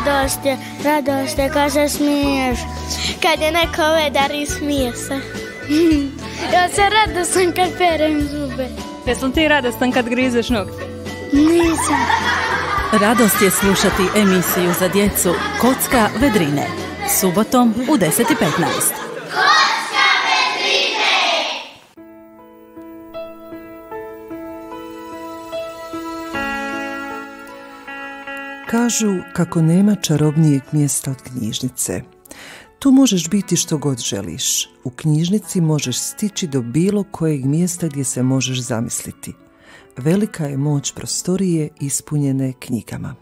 radost je kad se smiješ, kad je neko vedar i smije se. Ja se radostan kad perem zube. Jesam ti radostan kad grizeš nokte? Nisam. Radost je slušati emisiju za djecu Kocka vedrine. Subotom u 10:15. Kažu kako nema čarobnijeg mjesta od knjižnice. Tu možeš biti što god želiš. U knjižnici možeš stići do bilo kojeg mjesta gdje se možeš zamisliti. Velika je moć prostorije ispunjene knjigama.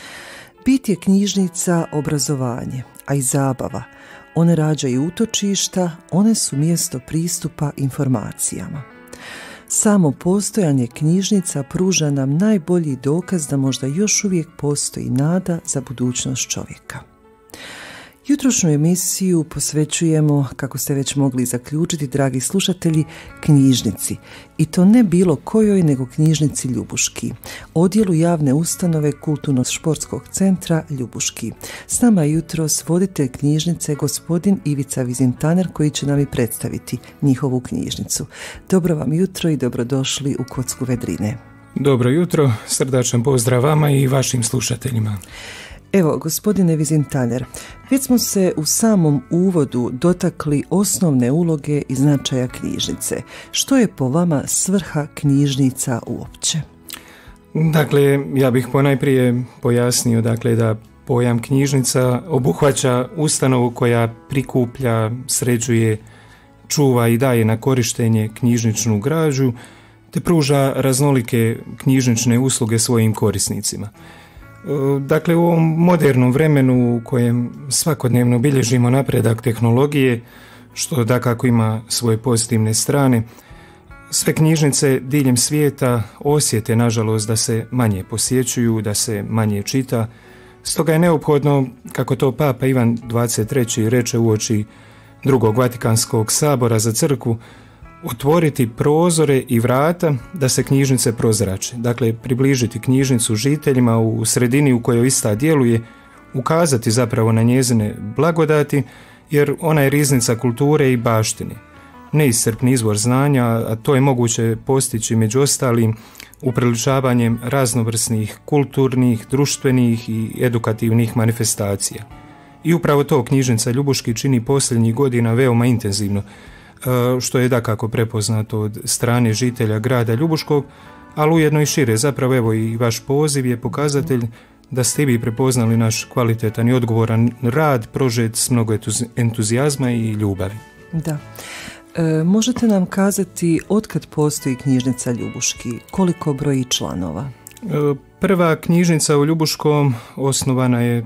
Bit je knjižnica obrazovanje, a i zabava. One rađaju utočišta, one su mjesto pristupa informacijama. Samo postojanje knjižnica pruža nam najbolji dokaz da možda još uvijek postoji nada za budućnost čovjeka. Jutrošnju emisiju posvećujemo, kako ste već mogli zaključiti, dragi slušatelji, knjižnici. I to ne bilo kojoj, nego knjižnici Ljubuški, odjelu javne ustanove Kulturno-športskog centra Ljubuški. S nama je jutros voditelj knjižnice, gospodin Ivica Vizintaner, koji će nam i predstaviti njihovu knjižnicu. Dobro vam jutro i dobrodošli u Kocku vedrine. Dobro jutro, srdačan pozdrav vama i vašim slušateljima. Evo, gospodine Vizintaner, već smo se u samom uvodu dotakli osnovne uloge i značaja knjižnice. Što je po vama svrha knjižnica uopće? Dakle, ja bih ponajprije pojasnio da pojam knjižnica obuhvaća ustanovu koja prikuplja, sređuje, čuva i daje na korištenje knjižničnu građu, te pruža raznolike knjižnične usluge svojim korisnicima. Dakle, u ovom modernom vremenu u kojem svakodnevno bilježimo napredak tehnologije, što dakako ima svoje pozitivne strane, sve knjižnice diljem svijeta osjete, nažalost, da se manje posjećuju, da se manje čita. Stoga je neophodno, kako to Papa Ivan XXIII reče uoči drugog Vatikanskog sabora za crkvu, otvoriti prozore i vrata da se knjižnice prozrače. Dakle, približiti knjižnicu žiteljima u sredini u kojoj ista djeluje, ukazati zapravo na njezine blagodati, jer ona je riznica kulture i baštine. Neiscrpni izvor znanja, a to je moguće postići među ostalim upriličavanjem raznovrsnih kulturnih, društvenih i edukativnih manifestacija. I upravo to knjižnica Ljubuški čini posljednjih godina veoma intenzivno, što je dakako prepoznato od strane žitelja grada Ljubuškog, ali ujedno i šire. Zapravo evo i vaš poziv je pokazatelj da ste vi prepoznali naš kvalitetan i odgovoran rad prožet s mnogo entuzijazma i ljubavi. Da. Možete nam kazati otkad postoji knjižnica Ljubuški, koliko broji članova? Prva knjižnica u Ljubuškom osnovana je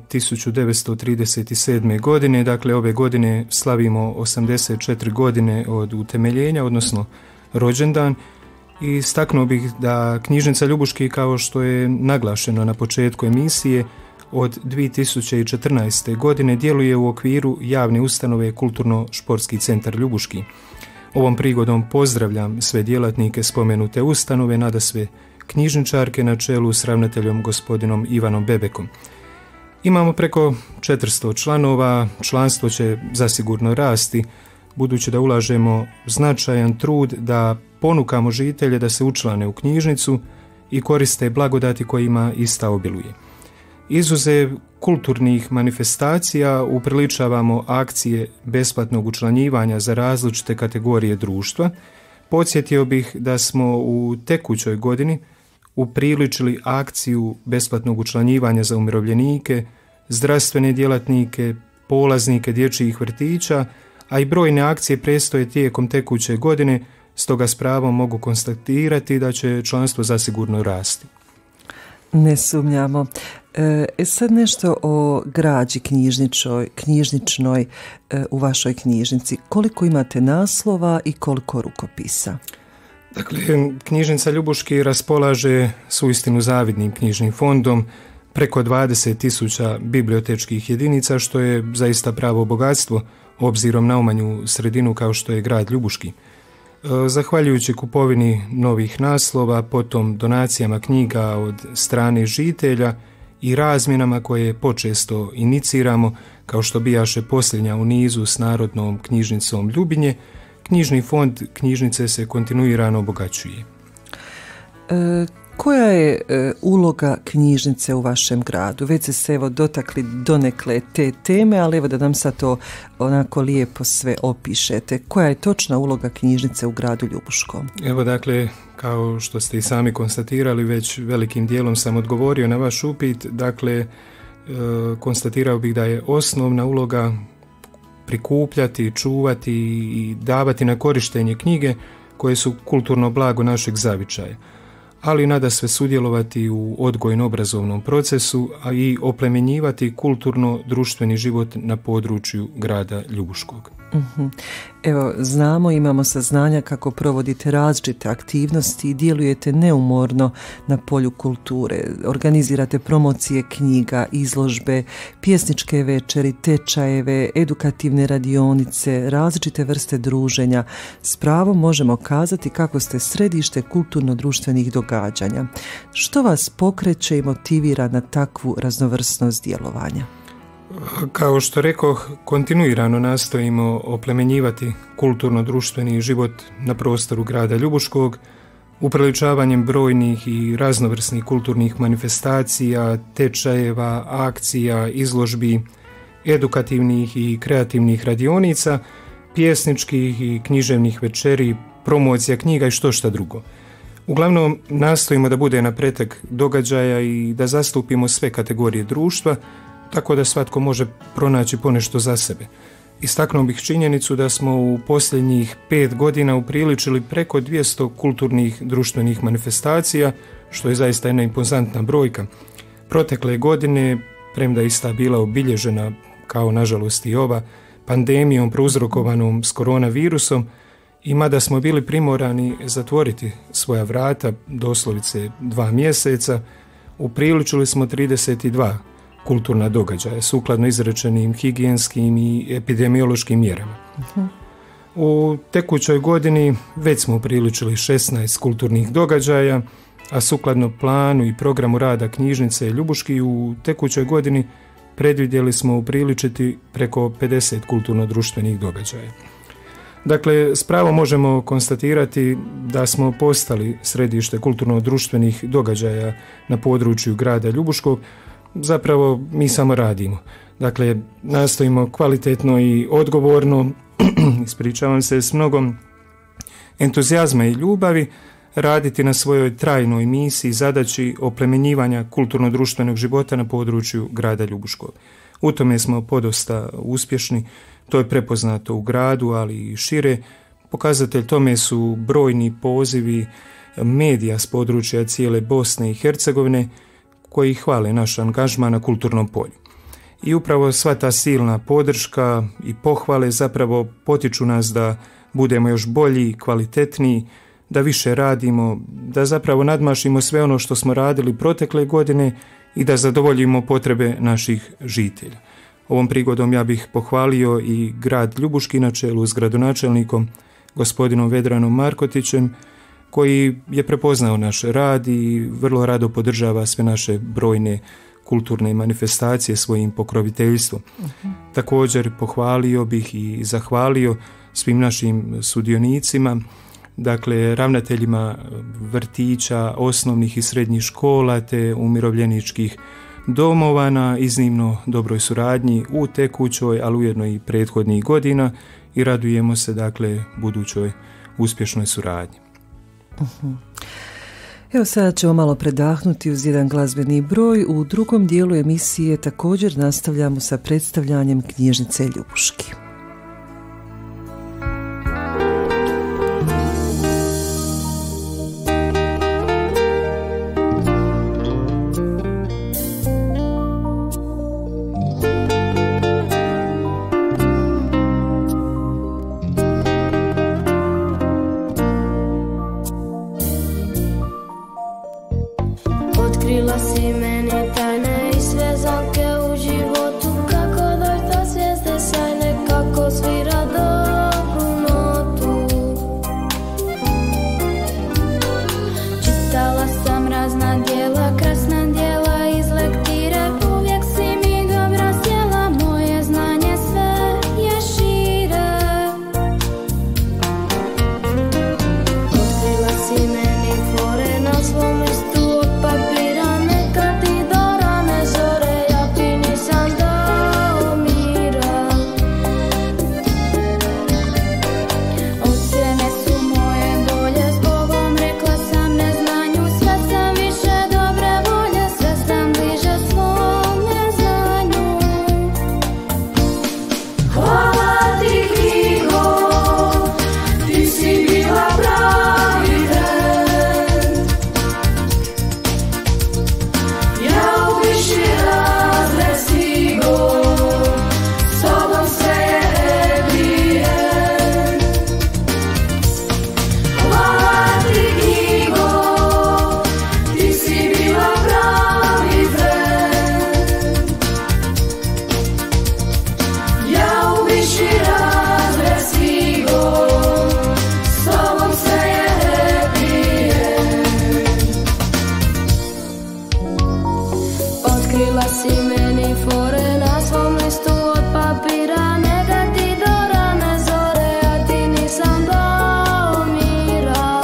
1937. godine, dakle ove godine slavimo 84 godine od utemeljenja, odnosno rođendan, i istaknuo bih da knjižnica Ljubuški, kao što je naglašeno na početku emisije, od 2014. godine djeluje u okviru javne ustanove Kulturno-športski centar Ljubuški. Ovom prigodom pozdravljam sve djelatnike spomenute ustanove, nadasve knjižničarke na čelu s ravnateljom gospodinom Ivanom Bebekom. Imamo preko 400 članova, članstvo će zasigurno rasti, budući da ulažemo značajan trud da ponukamo žitelje da se učlane u knjižnicu i koriste blagodati kojima ista obiluje. Izuzev kulturnih manifestacija upriličavamo akcije besplatnog učlanjivanja za različite kategorije društva. Podsjetio bih da smo u tekućoj godini upriličili akciju besplatnog učlanjivanja za umirovljenike, zdravstvene djelatnike, polaznike dječjih vrtića, a i brojne akcije predstoje tijekom tekuće godine, stoga s pravom mogu konstatirati da će članstvo zasigurno rasti. Ne sumnjamo. Sad nešto o građi knjižničnoj u vašoj knjižnici. Koliko imate naslova i koliko rukopisa? Dakle, knjižnica Ljubuški raspolaže s uistinu zavidnim knjižnim fondom, preko 20.000 bibliotečkih jedinica, što je zaista pravo bogatstvo obzirom na umanju sredinu kao što je grad Ljubuški. Zahvaljujući kupovini novih naslova, potom donacijama knjiga od strane žitelja i razmjenama koje počesto iniciramo, kao što bijaše posljednja u nizu s Narodnom knjižnicom Ljubinje, knjižni fond knjižnice se kontinuirano obogaćuje. Koja je uloga knjižnice u vašem gradu? Već ste se evo dotakli donekle te teme, ali evo da nam sad to onako lijepo sve opišete. Koja je točna uloga knjižnice u gradu Ljubuškom? Evo dakle, kao što ste i sami konstatirali, već velikim dijelom sam odgovorio na vaš upit. Dakle, konstatirao bih da je osnovna uloga prikupljati, čuvati i davati na korištenje knjige koje su kulturno blago našeg zavičaja, ali nadasve sudjelovati u odgojno-obrazovnom procesu, a i oplemenjivati kulturno-društveni život na području grada Ljubuškog. Evo, znamo, imamo saznanja kako provodite različite aktivnosti i djelujete neumorno na polju kulture. Organizirate promocije knjiga, izložbe, pjesničke večeri, tečajeve, edukativne radionice, različite vrste druženja. S pravom možemo kazati kako ste središte kulturno-društvenih događanja. Što vas pokreće i motivira na takvu raznovrsnost djelovanja? Kao što rekoh, kontinuirano nastojimo oplemenjivati kulturno-društveni život na prostoru grada Ljubuškog, upriličavanjem brojnih i raznovrsnih kulturnih manifestacija, tečajeva, akcija, izložbi, edukativnih i kreativnih radionica, pjesničkih i književnih večeri, promocija knjiga i što drugo. Uglavnom, nastojimo da bude na pretek događaja i da zastupimo sve kategorije društva, tako da svatko može pronaći ponešto za sebe. Istaknuo bih činjenicu da smo u posljednjih 5 godina upriličili preko 200 kulturnih društvenih manifestacija, što je zaista jedna impozantna brojka. Protekle godine, premda je ista bila obilježena, kao nažalost i ova, pandemijom prouzrokovanom s koronavirusom, i mada smo bili primorani zatvoriti svoja vrata doslovice 2 mjeseca, upriličili smo 32 kulturna događaja sukladno izrečenim higijenskim i epidemiološkim mjerama. U tekućoj godini već smo upriličili 16 kulturnih događaja, a sukladno planu i programu rada knjižnice Ljubuški u tekućoj godini predvidjeli smo upriličiti preko 50 kulturno-društvenih događaja. Dakle, s pravom možemo konstatirati da smo postali središte kulturno-društvenih događaja na području grada Ljubuškog. Zapravo mi samo radimo. Dakle, nastojimo kvalitetno i odgovorno, ispričavam se, s mnogom entuzijazma i ljubavi, raditi na svojoj trajnoj misiji i zadaći oplemenjivanja kulturno-društvenog života na području grada Ljubuškog. U tome smo podosta uspješni, to je prepoznato u gradu, ali i šire. Pokazatelj tome su brojni pozivi medija s područja cijele Bosne i Hercegovine, koji hvale naš angažman na kulturnom polju. I upravo sva ta silna podrška i pohvale zapravo potiču nas da budemo još bolji, kvalitetniji, da više radimo, da zapravo nadmašimo sve ono što smo radili protekle godine i da zadovoljimo potrebe naših žitelja. Ovom prigodom ja bih pohvalio i grad Ljubuški na čelu s gradonačelnikom gospodinom Vedranom Markotićem, koji je prepoznao naš rad i vrlo rado podržava sve naše brojne kulturne manifestacije svojim pokroviteljstvom. Također pohvalio bih i zahvalio svim našim sudionicima, dakle ravnateljima vrtića, osnovnih i srednjih škola te umirovljeničkih domova na iznimno dobroj suradnji u tekućoj, ali ujedno i prethodnih godina, i radujemo se dakle budućoj uspješnoj suradnji. Evo sada ćemo malo predahnuti uz jedan glazbeni broj. U drugom dijelu emisije također nastavljamo sa predstavljanjem knjižnice Ljubuški. Otkrila si meni tajne i sve zamke u životu, kako doći do svijeste sjajne, kako Otkrila si meni fore na svom listu od papira, neka ti do rane zore, a ti nisam dao mira.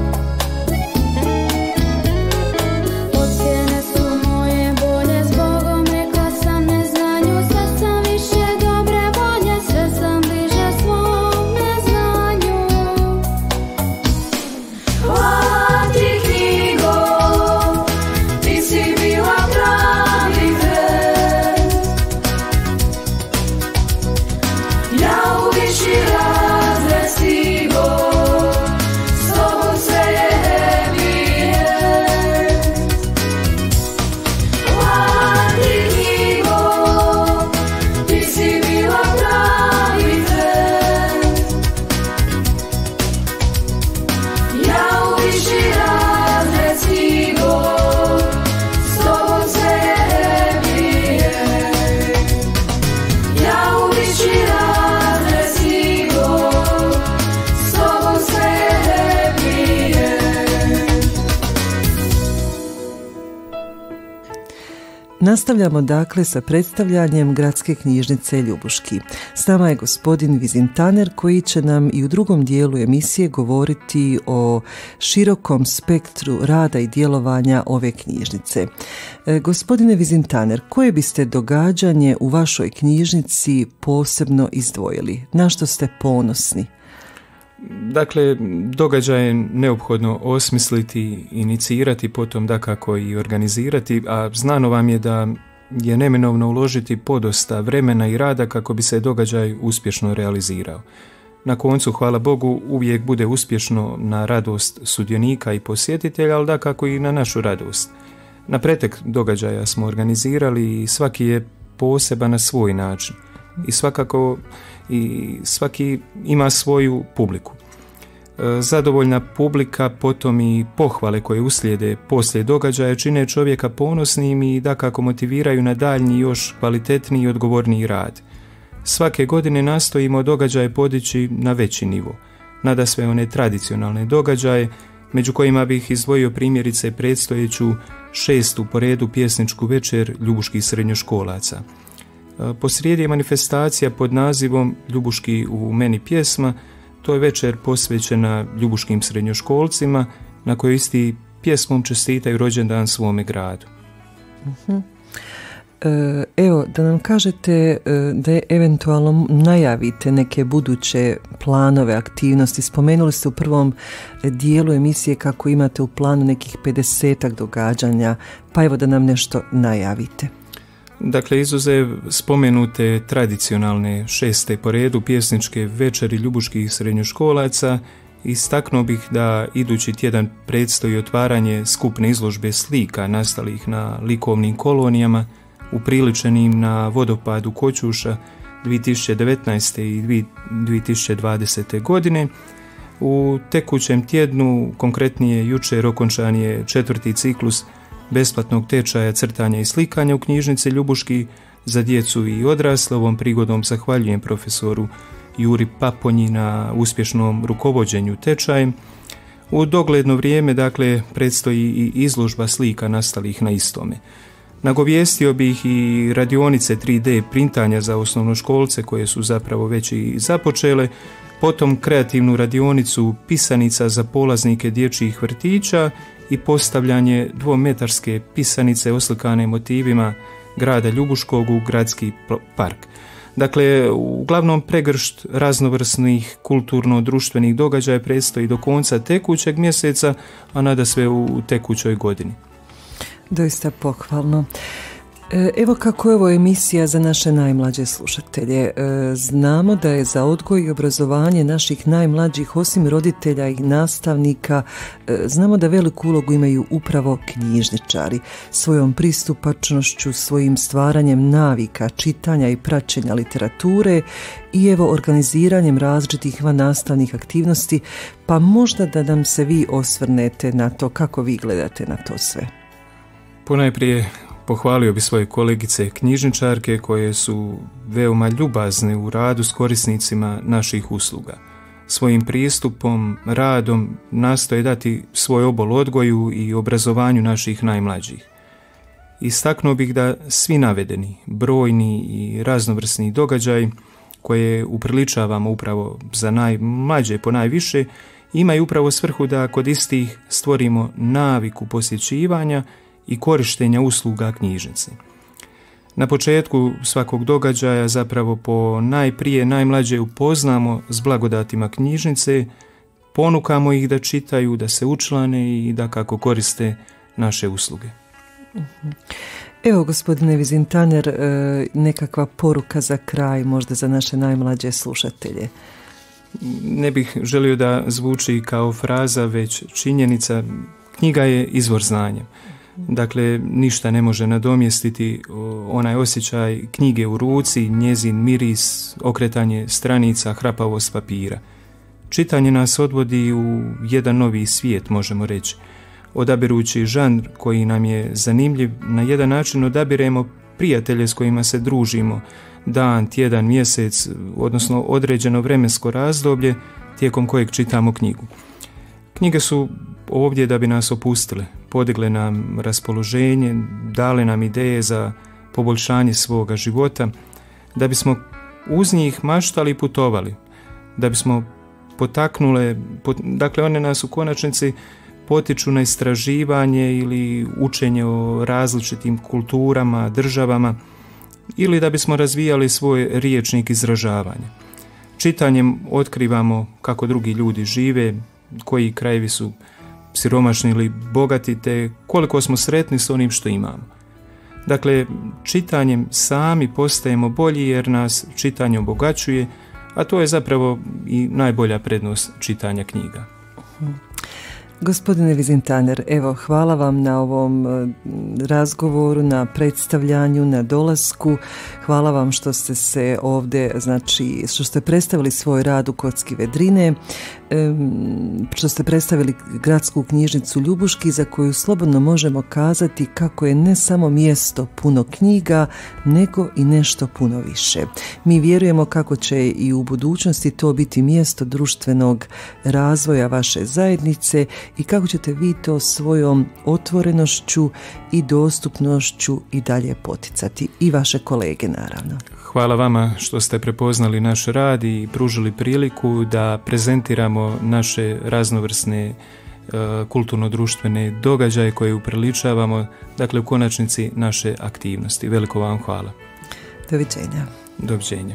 Ocjene su moje bolje, zbogom rekla sam neznanju, sve sam više dobre volje, sve sam bliže svom neznanju. Hvala ti knjigo, ti si bila pravi vred. Ja u viši razred stigo, s tobom sve je happy end. Hvala ti knjigo, ti si bila pravi vred. Ja u viši razred stigo, s tobom sve je happy end. Ja u viši razred stigo, s tobom sve je happy end. Nastavljamo dakle sa predstavljanjem Gradske knjižnice Ljubuški. S nama je gospodin Vizintaner koji će nam i u drugom dijelu emisije govoriti o širokom spektru rada i djelovanja ove knjižnice. Gospodine Vizintaner, koje biste događanje u vašoj knjižnici posebno izdvojili? Na što ste ponosni? Dakle, događaj je neophodno osmisliti, inicirati, potom dakako i organizirati, a znano vam je da je neminovno uložiti podosta vremena i rada kako bi se događaj uspješno realizirao. Na koncu, hvala Bogu, uvijek bude uspješno na radost sudionika i posjetitelja, ali dakako i na našu radost. Na pretek događaja smo organizirali i svaki je poseban na svoj način. I svaki ima svoju publiku. Zadovoljna publika, potom i pohvale koje uslijede poslije događaja čine čovjeka ponosnim i dakako motiviraju na daljnji još kvalitetniji i odgovorniji rad. Svake godine nastojimo događaje podići na veći nivo. Nadasve one tradicionalne događaje, među kojima bih izdvojio primjerice predstojeću 6. po redu pjesničku večer ljubuških srednjoškolaca. Posrijedi je manifestacija pod nazivom Ljubuški u meni pjesma. To je večer posvećena ljubuškim srednjoškolcima na kojoj isti pjesmom čestitaju rođendan svome gradu. Evo, da nam kažete da eventualno najavite neke buduće planove, aktivnosti. Spomenuli ste u prvom dijelu emisije kako imate u planu nekih 50-ak događanja, pa evo da nam nešto najavite. Dakle, izuzev spomenute tradicionalne 6. po redu pjesničke večeri ljubuških srednjoškolaca, istaknuo bih da idući tjedan predstoji otvaranje skupne izložbe slika nastalih na likovnim kolonijama upriličenim na vodopadu Koćuša 2019. i 2020. godine. U tekućem tjednu, konkretnije jučer, okončan je 4. ciklus besplatnog tečaja crtanja i slikanja u knjižnici Ljubuški za djecu i odrasle. Ovom prigodom zahvaljujem profesoru Juri Paponji na uspješnom rukovođenju tečajem. U dogledno vrijeme, dakle, predstoji i izložba slika nastalih na istome. Nagovijestio bih i radionice 3D printanja za osnovnoškolce koje su zapravo već i započele, potom kreativnu radionicu pisanica za polaznike dječjih vrtića i postavljanje dvometarske pisanice oslikane motivima grada Ljubuškog u gradski park. Dakle, uglavnom pregršt raznovrsnih kulturno-društvenih događaja predstoji do konca tekućeg mjeseca, a nadasve u tekućoj godini. Doista pohvalno. Evo kako je ovo emisija za naše najmlađe slušatelje. Znamo da je za odgoj i obrazovanje naših najmlađih, osim roditelja i nastavnika, znamo da veliku ulogu imaju upravo knjižničari. Svojom pristupačnošću, svojim stvaranjem navika, čitanja i praćenja literature i evo organiziranjem različitih vannastavnih aktivnosti, pa možda da nam se vi osvrnete na to, kako vi gledate na to sve. Ponajprije pohvalio bi svoje kolegice knjižničarke koje su veoma ljubazne u radu s korisnicima naših usluga. Svojim pristupom, radom nastoje dati svoj obol odgoju i obrazovanju naših najmlađih. Istaknuo bih da svi navedeni, brojni i raznovrsni događaji koje upriličavamo upravo za najmlađe po najviše, imaju upravo svrhu da kod istih stvorimo naviku posjećivanja i korištenja usluga knjižnice. Na početku svakog događaja zapravo po najprije najmlađe upoznamo s blagodatima knjižnice, ponukamo ih da čitaju, da se učlane i da kako koriste naše usluge. Evo, gospodine Vizintaner, nekakva poruka za kraj, možda za naše najmlađe slušatelje. Ne bih želio da zvuči kao fraza, već činjenica. Knjiga je izvor znanja. Dakle, ništa ne može nadomjestiti onaj osjećaj knjige u ruci, njezin miris, okretanje stranica, hrapavost papira. Čitanje nas odvodi u jedan novi svijet, možemo reći. Odabirući žanr koji nam je zanimljiv, na jedan način odabiremo prijatelje s kojima se družimo, dan, tjedan, mjesec, odnosno određeno vremensko razdoblje tijekom kojeg čitamo knjigu. Knjige su ovdje da bi nas opustile, podigle nam raspoloženje, dale nam ideje za poboljšanje svoga života, da bismo uz njih maštali i putovali, da bismo potaknule, dakle one nas u konačnici potiču na istraživanje ili učenje o različitim kulturama, državama, ili da bismo razvijali svoj riječnik izražavanja. Čitanjem otkrivamo kako drugi ljudi žive, koji krajevi su siromašni ili bogati, te koliko smo sretni s onim što imamo. Dakle, čitanjem sami postajemo bolji jer nas čitanje obogaćuje, a to je zapravo i najbolja prednost čitanja knjiga. Gospodine Vizintaner, evo, hvala vam na ovom razgovoru, na predstavljanju, na dolasku. Hvala vam što ste se ovdje, znači, što ste predstavili svoj rad u Kocki Vedrine, što ste predstavili gradsku knjižnicu Ljubuški, za koju slobodno možemo kazati kako je ne samo mjesto puno knjiga, nego i nešto puno više. Mi vjerujemo kako će i u budućnosti to biti mjesto društvenog razvoja vaše zajednice i kako ćete vi to svojom otvorenošću i dostupnošću i dalje poticati, i vaše kolege naravno. Hvala vama što ste prepoznali naš rad i pružili priliku da prezentiramo naše raznovrsne kulturno-društvene događaje koje upriličavamo, dakle u konačnici naše aktivnosti. Veliko vam hvala. Doviđenja. Doviđenja.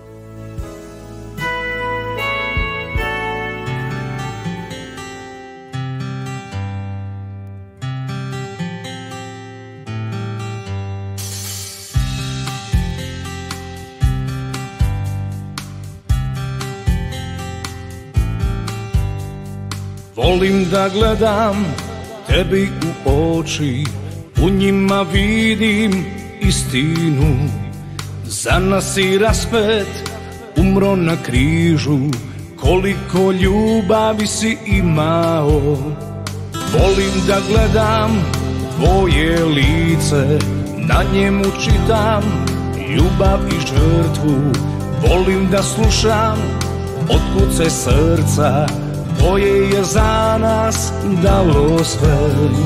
Volim da gledam tebi u oči, u njima vidim istinu. Za nas si raspet, umro na križu, koliko ljubavi si imao. Volim da gledam tvoje lice, na njemu čitam ljubav i žrtvu. Volim da slušam otkuce srca, koje je za nas dalo sve.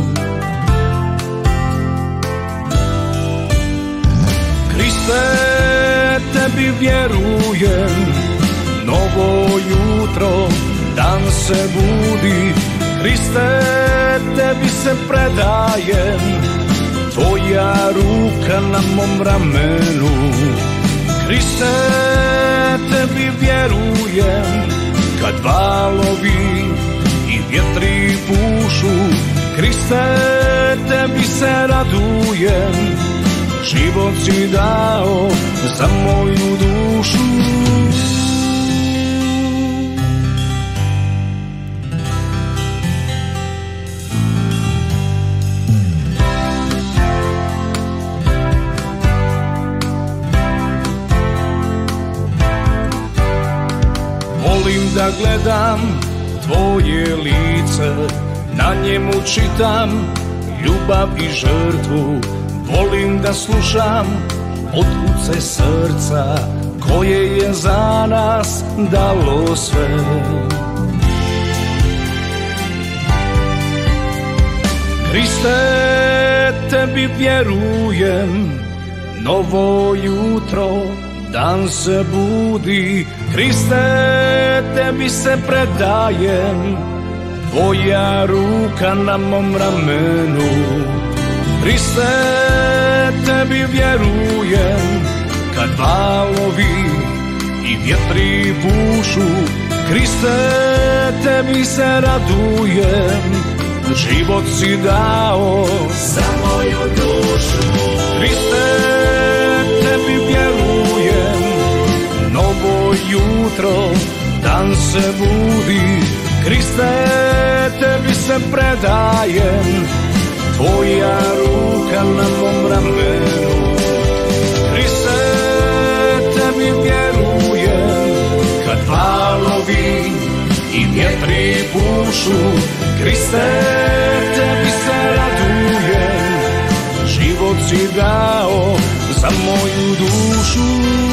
Kriste, tebi vjerujem, novo jutro, dan se budi. Kriste, tebi se predajem, tvoja ruka na mom ramenu. Kriste, tebi vjerujem, kad valovi i vjetri pušu. Kriste, tebi se radujem, život si dao za moju dušu. Volim da gledam tvoje lice, na njemu čitam ljubav i žrtvu. Volim da slušam otkuce srca, koje je za nas dalo sve. Kriste, tebi vjerujem, novo jutro, dan se budi. Kriste, tebi se predajem, tvoja ruka na mom ramenu. Kriste, tebi vjerujem, kad valovi i vjetri pušu. Kriste, tebi se radujem, život si dao za moju dušu. Kriste, tebi vjerujem, novo jutro, dan se budi. Kriste, tebi se predajem, tvoja ruka na mom ramenu. Kriste, tebi vjerujem, kad valovi i vjetri pušu. Kriste, tebi se radujem, život si dao za moju dušu.